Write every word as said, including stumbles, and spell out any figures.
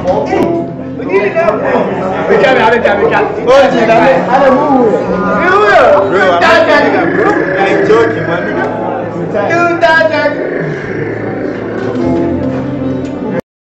Bikali ale ta bikali. O ti da me. Ale